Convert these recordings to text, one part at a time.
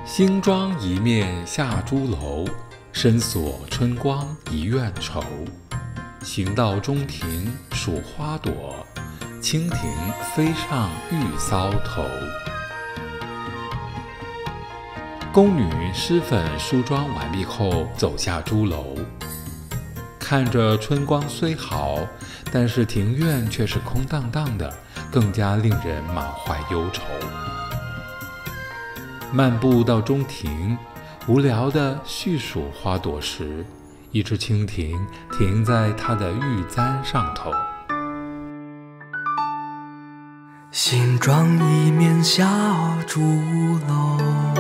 新妆一面下朱楼，深锁春光一院愁。行到中庭数花朵，蜻蜓飞上玉搔头。宫女施粉梳妆完毕后，走下朱楼，看着春光虽好，但是庭院却是空荡荡的，更加令人满怀忧愁。漫步到中庭，无聊地细数花朵时，一只蜻蜓停在它的玉簪上头。 新妆一面下朱楼，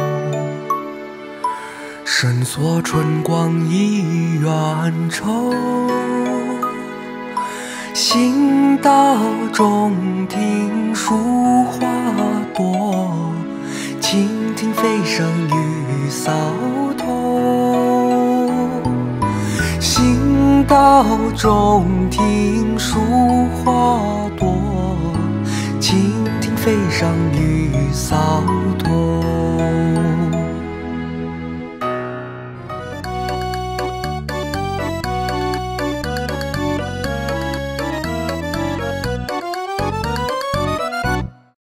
深锁春光一院愁。行到中庭数花朵，蜻蜓飞上玉搔头。行到中庭数花朵，蜻蜓飞上玉搔头。